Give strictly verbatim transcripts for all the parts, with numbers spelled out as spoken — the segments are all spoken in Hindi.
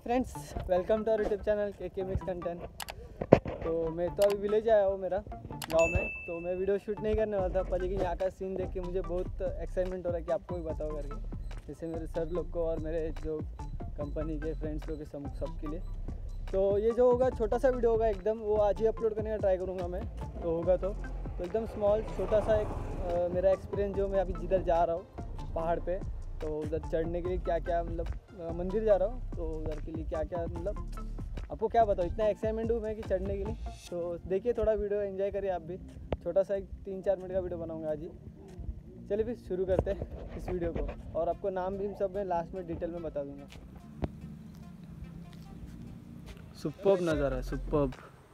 Friends, welcome to our YouTube channel K K mix content. तो मैं तो अभी विलेज आया हूँ मेरा गांव में, तो मैं वीडियो शूट नहीं करने वाला था पर लेकिन यहाँ का सीन देख के मुझे बहुत एक्साइटमेंट हो रहा है कि आपको भी बताओ करके, जैसे मेरे सर लोग को और मेरे जो कंपनी के फ्रेंड्स लोग के सब सबके लिए। तो ये जो होगा छोटा सा वीडियो होगा एकदम, वो आज ही अपलोड करने का ट्राई करूँगा मैं, तो होगा तो, तो एकदम स्मॉल छोटा सा एक आ, मेरा एक्सपीरियंस जो मैं अभी जिधर जा रहा हूँ पहाड़ पे, तो उधर चढ़ने के लिए क्या क्या मतलब मंदिर जा रहा हूँ, तो उधर के लिए क्या क्या मतलब आपको क्या बताओ, इतना एक्साइटमेंट हूँ मैं कि चढ़ने के लिए। तो देखिए थोड़ा वीडियो एंजॉय करिए आप भी, छोटा सा एक तीन चार मिनट का वीडियो बनाऊँगा आज ही। चलिए फिर शुरू करते हैं इस वीडियो को, और आपको नाम भी सब मैं लास्ट में डिटेल में बता दूँगा। सुपर्ब नज़ारा है, सुपर्ब।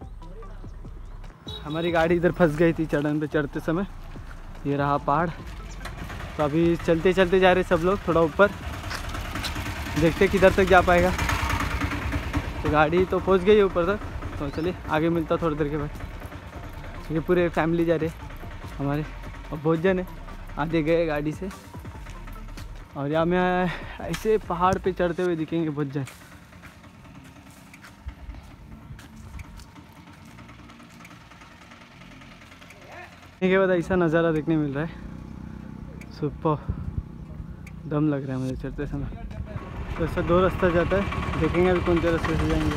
हमारी गाड़ी इधर फंस गई थी चढ़न पे चढ़ते समय, ये रहा पहाड़। तो अभी चलते चलते जा रहे सब लोग थोड़ा ऊपर, देखते किधर तक जा पाएगा। तो गाड़ी तो पहुंच गई है ऊपर तक, तो चलिए आगे मिलता थोड़ी देर के बाद। ये पूरे फैमिली जा रहे हमारे, और बहुत जन है, आधे गए गाड़ी से। और यहाँ में ऐसे पहाड़ पे चढ़ते हुए दिखेंगे बहुत जन। के बाद ऐसा नज़ारा देखने मिल रहा है, सुपर दम लग रहा है मुझे चढ़ते समय। तो ऐसा दो रास्ता जाता है, देखेंगे अभी कौन से रास्ते से जाएंगे।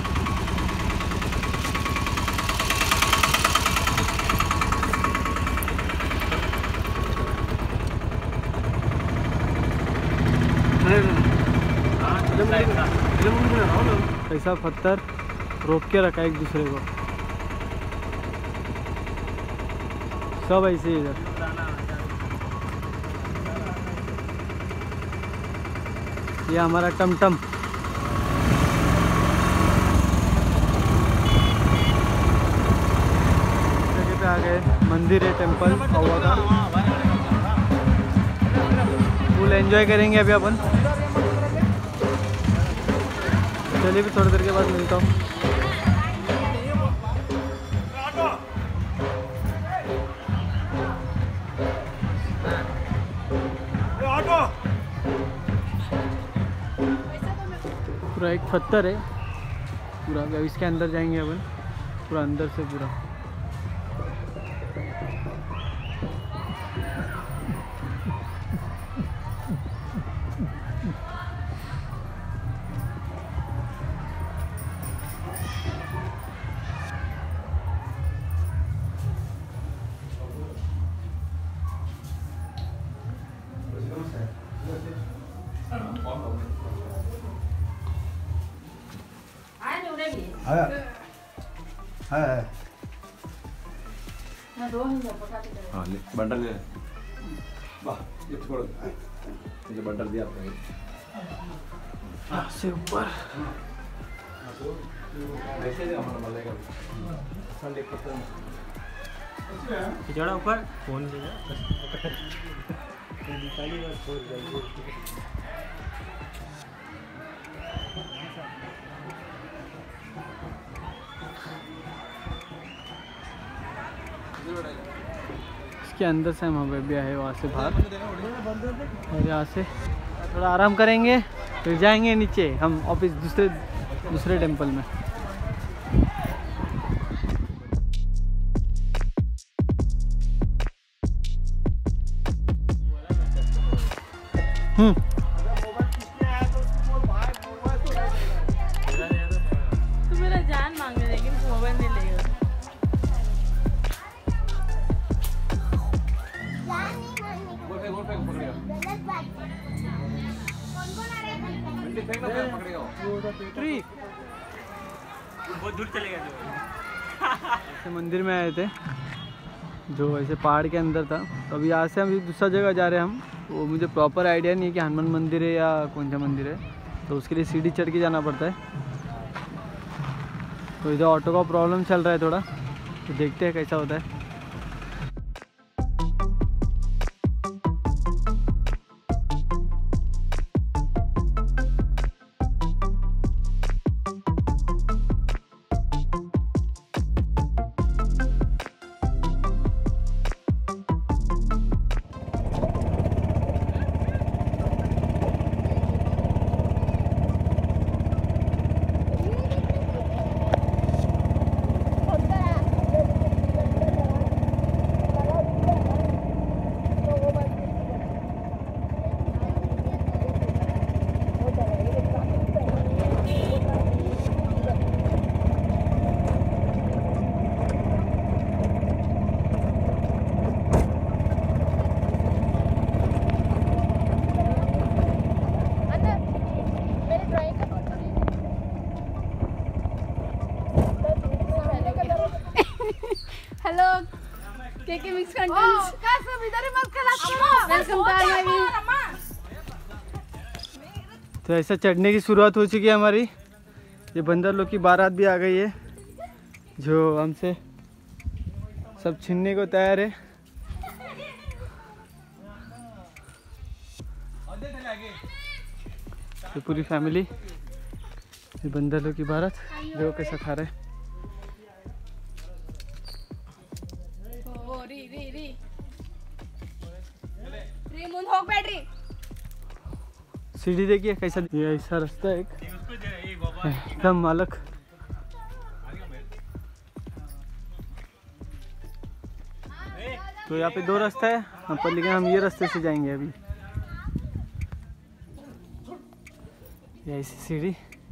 ऐसा पत्थर रोक के रखा है एक दूसरे को, सब ऐसे ही इधर। ये हमारा टमटम, जगह पे आ गए, मंदिर है, टेम्पल हवा का, फुल एंजॉय करेंगे अभी अपन। चलिए भी थोड़ी देर के बाद मिलता हूँ। पूरा एक पत्थर है पूरा, अब इसके अंदर जाएंगे अपन, पूरा अंदर से पूरा। है है हाँ ले बंडल ले, वाह ये छोड़, ये बंडल दिया आपने से ऊपर। जड़ा ऊपर फोन इसके अंदर से हम अभी आए वहाँ से बाहर, और यहाँ से थोड़ा आराम करेंगे, फिर जाएंगे नीचे हम ऑफिस दूसरे दूसरे टेम्पल में। हम्म तू मेरा जान मांग रहे लेकिन मोबाइल नहीं लेगा। बहुत दूर चलेगा जो। ऐसे मंदिर में आए थे जो ऐसे पहाड़ के अंदर था, तो अभी यहाँ से हम दूसरा जगह जा रहे हैं हम, वो मुझे प्रॉपर आइडिया नहीं है कि हनुमान मंदिर है या कौन सा मंदिर है, तो उसके लिए सीढ़ी चढ़ के जाना पड़ता है। तो इधर ऑटो का प्रॉब्लम चल रहा है थोड़ा, तो देखते हैं कैसा होता है। केके मिक्स कंटेंट का सब इधर ही मत खलास करो। Welcome to our video. तो ऐसा चढ़ने की शुरुआत हो चुकी है हमारी। ये बंदर लोग की बारात भी आ गई है जो हमसे सब छीनने को तैयार है। तो पूरी फैमिली ये बंदर लोग की बारात देखो कैसा खा रहे हैं। ओ री री री री मुन होक बैटरी। सीढ़ी देखिए कैसा, ये ऐसा रास्ता है एक एकदम अलग। तो यहाँ पे दो रास्ता है हम पर, लेकिन हम ये रास्ते से जाएंगे अभी। ये ऐसी सीढ़ी,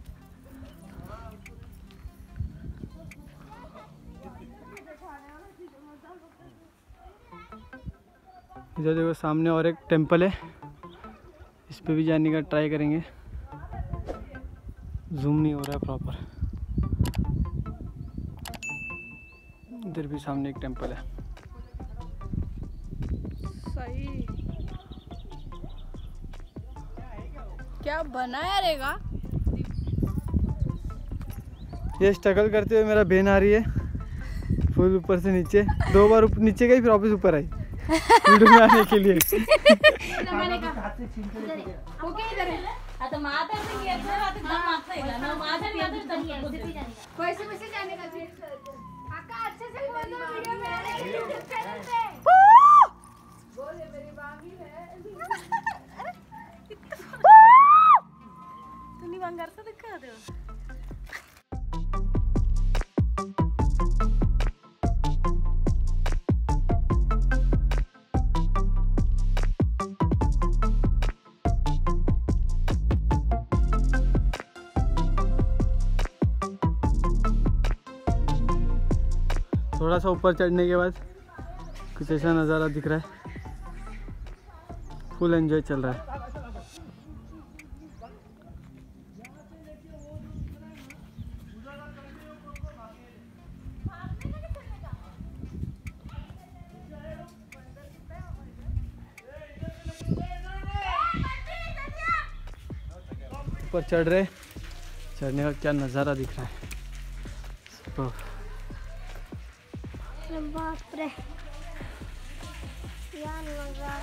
इधर देखो सामने और एक टेंपल है, इस पे भी जाने का ट्राई करेंगे। जूम नहीं हो रहा है प्रॉपर। इधर भी सामने एक टेंपल है। सही क्या बनाया रहेगा। ये स्ट्रगल करते हुए मेरा बहन आ रही है फुल ऊपर से नीचे, दो बार ऊपर नीचे गई फिर वापस ऊपर आई वीडियो में आने के लिए। ओके इधर है आता माता से घेत ना रात एकदम मागता येला ना माझा मी आता तरी वैसे वैसे जाने का काका अच्छे से बोल दो वीडियो में आने के लिए यूट्यूब चैनल पे बोले मेरी बागी है। तुम्ही बंगारचा दिखा दे। थोड़ा सा ऊपर चढ़ने के बाद कुछ ऐसा नज़ारा दिख रहा है, फुल एंजॉय चल रहा है। ऊपर चढ़ रहे, चढ़ने का क्या नज़ारा दिख रहा है। तो बाप रे यार नजारा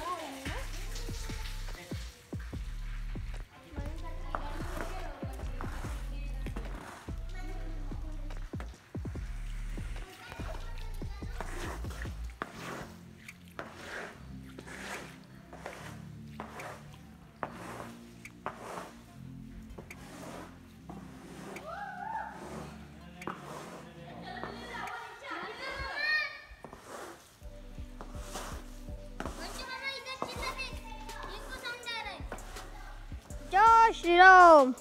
श्री राम।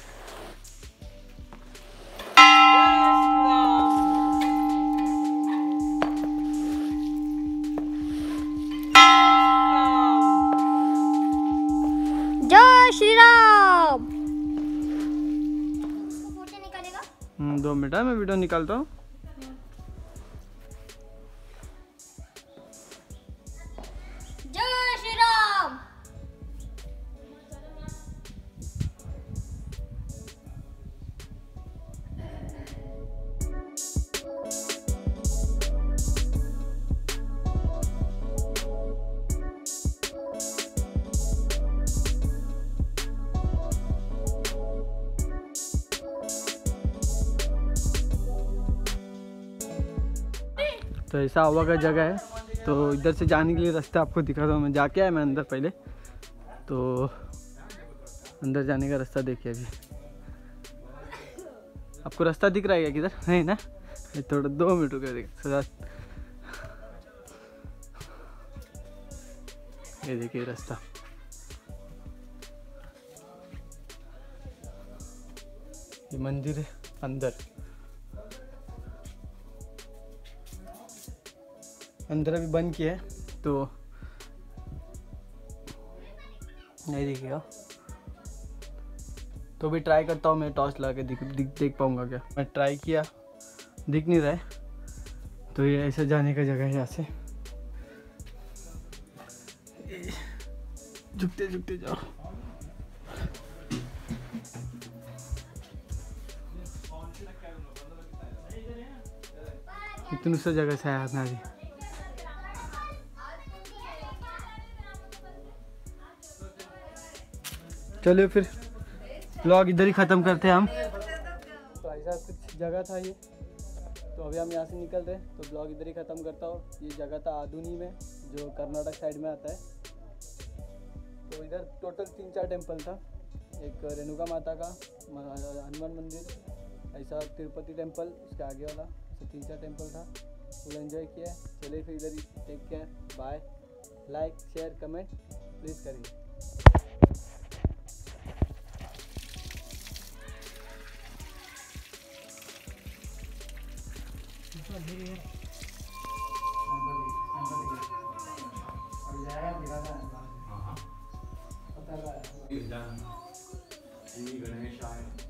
जय श्री राम। फोटो निकालेगा? हम्म दो मिनट है, मैं वीडियो निकालता हूँ। जय श्री राम। तो ऐसा हवा का जगह है, तो इधर से जाने के लिए रास्ता आपको दिखाता हूँ। मैं जाके आया मैं अंदर पहले, तो अंदर जाने का रास्ता देखिए। अभी आपको रास्ता दिख रहा है क्या किधर? नहीं ना, थोड़ा दो मिनट रुक देखा। ये देखिए रास्ता, ये मंदिर है अंदर। अंदर अभी बंद किया है तो नहीं दिखेगा, तो भी ट्राई करता हूँ मैं टॉर्च लगा के दिख, दिख देख पाऊँगा क्या। मैं ट्राई किया, दिख नहीं रहा है। तो ये ऐसे जाने का जगह है यहाँ से। झुकते झुकते जाओ। इतनी सा जगह से आया मैं अभी। चलिए फिर ब्लॉग इधर ही ख़त्म करते हैं हम। तो ऐसा कुछ जगह था ये, तो अभी हम यहाँ से निकल रहे हैं, तो ब्लॉग इधर ही ख़त्म करता हूँ। ये जगह था आदुनी में, जो कर्नाटक साइड में आता है। तो इधर टोटल तीन चार टेम्पल था, एक रेणुका माता का, हनुमान मंदिर, ऐसा तिरुपति टेम्पल, उसके आगे वाला, ऐसा तीन चार टेम्पल था। फुल एंजॉय किया। चलिए फिर इधर ही, take care, bye. Like share comment please करिए। गणेश आए